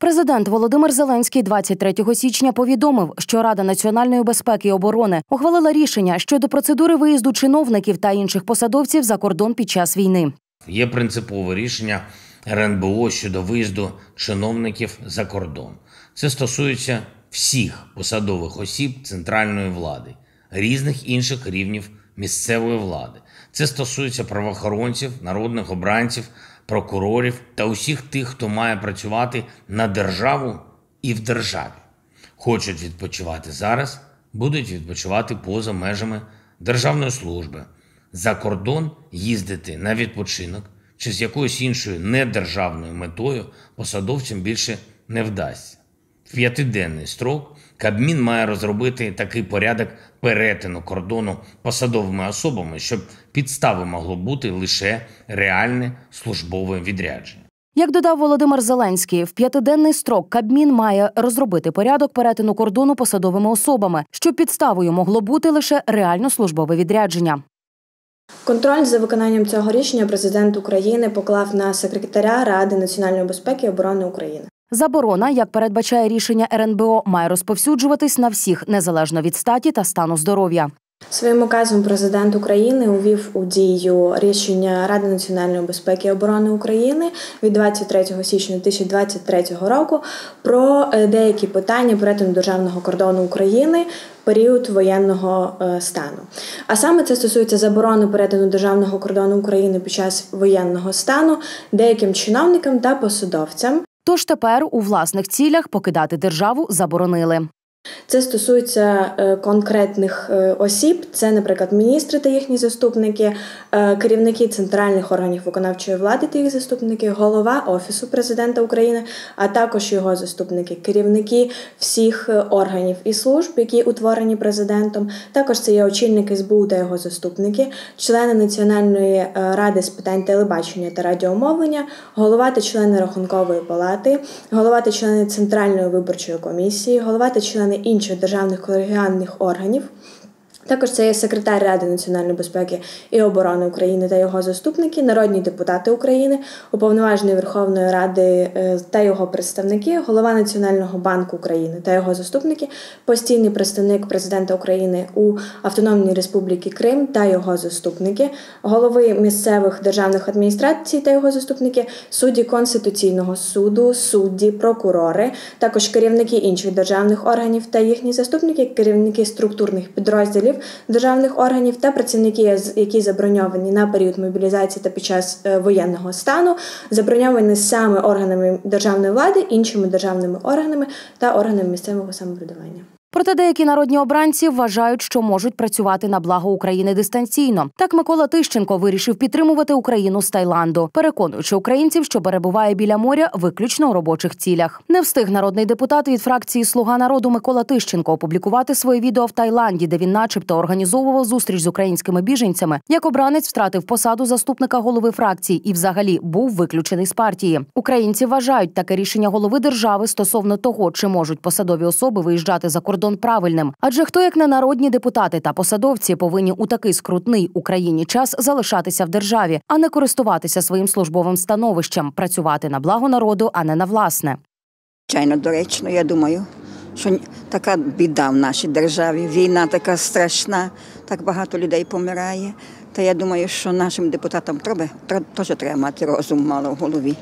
Президент Володимир Зеленський 23 січня повідомив, що Рада національної безпеки і оборони ухвалила рішення щодо процедури виїзду чиновників та інших посадовців за кордон під час війни. Є принципове рішення РНБО щодо виїзду чиновників за кордон. Це стосується всіх посадових осіб центральної влади, різних інших рівнів місцевої влади. Це стосується правоохоронців, народних обранців, прокурорів та усіх тих, хто має працювати на державу і в державі. Хочуть відпочивати зараз, будуть відпочивати поза межами державної служби. За кордон їздити на відпочинок чи з якоюсь іншою недержавною метою посадовцям більше не вдасться. В 5-денний строк Кабмін має розробити такий порядок перетину кордону посадовими особами, щоб підставою могло бути лише реальне службове відрядження. Як додав Володимир Зеленський, в 5-денний строк Кабмін має розробити порядок перетину кордону посадовими особами, щоб підставою могло бути лише реально службове відрядження. Контроль за виконанням цього рішення президент України поклав на секретаря Ради національної безпеки і оборони України. Заборона, як передбачає рішення РНБО, має розповсюджуватись на всіх, незалежно від статі та стану здоров'я. Своїм указом президент України увів у дію рішення Ради національної безпеки і оборони України від 23 січня 2023 року про деякі питання перетину державного кордону України в період воєнного стану. А саме це стосується заборони перетину державного кордону України під час воєнного стану деяким чиновникам та посадовцям. Тож тепер у власних цілях покидати державу заборонили. Це стосується конкретних осіб, це, наприклад, міністри та їхні заступники, керівники центральних органів виконавчої влади та їх заступники, голова Офісу Президента України, а також його заступники, керівники всіх органів і служб, які утворені президентом. Також це є очільник СБУ та його заступники, члени Національної ради з питань телебачення та радіомовлення, голова та члени Рахункової палати, голова та члени Центральної виборчої комісії, голова та члени інших державних колегіальних органів. Також це є секретар Ради національної безпеки і оборони України та його заступники, народні депутати України, уповноважений Верховної Ради та його представники, голова Національного банку України та його заступники, постійний представник президента України у Автономній Республіці Крим та його заступники, голови місцевих державних адміністрацій та його заступники, судді Конституційного суду, судді, прокурори, також керівники інших державних органів та їхні заступники, керівники структурних підрозділів державних органів та працівники, які заброньовані на період мобілізації та під час воєнного стану, заброньовані саме органами державної влади, іншими державними органами та органами місцевого самоврядування. Проте деякі народні обранці вважають, що можуть працювати на благо України дистанційно. Так Микола Тищенко вирішив підтримувати Україну з Таїланду, переконуючи українців, що перебуває біля моря виключно у робочих цілях. Не встиг народний депутат від фракції «Слуга народу» Микола Тищенко опублікувати своє відео в Таїланді, де він начебто організовував зустріч з українськими біженцями, як обранець втратив посаду заступника голови фракції і взагалі був виключений з партії. Українці вважають таке рішення голови держави стосовно того, чи можуть посадові особи виїжджати за кордон, правильним. Адже хто, як не народні депутати та посадовці, повинні у такий скрутний Україні час залишатися в державі, а не користуватися своїм службовим становищем, працювати на благо народу, а не на власне. Звичайно, доречно, я думаю, що така біда в нашій державі, війна така страшна, так багато людей помирає. Та я думаю, що нашим депутатам теж треба мати розум мало в голові.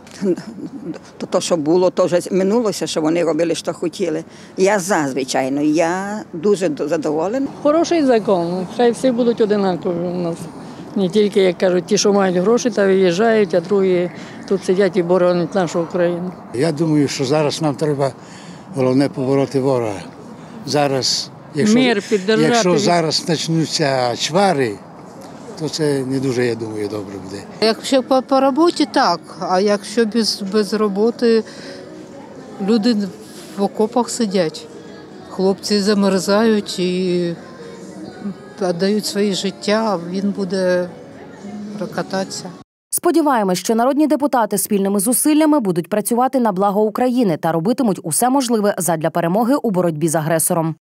То, що було, то вже минулося, що вони робили, що хотіли. Я звичайно, я дуже задоволена. Хороший закон, хай всі будуть одинакові у нас. Не тільки, як кажуть, ті, що мають гроші та виїжджають, а другі тут сидять і боронять нашу Україну. Я думаю, що зараз нам треба, головне, побороти ворога. Зараз, якщо зараз почнуться чвари, то це не дуже, я думаю, добре буде. Якщо по роботі, так, а якщо без роботи, люди в окопах сидять. Хлопці замерзають і віддають своє життя, а він буде прокататися. Сподіваємось, що народні депутати спільними зусиллями будуть працювати на благо України та робитимуть усе можливе задля перемоги у боротьбі з агресором.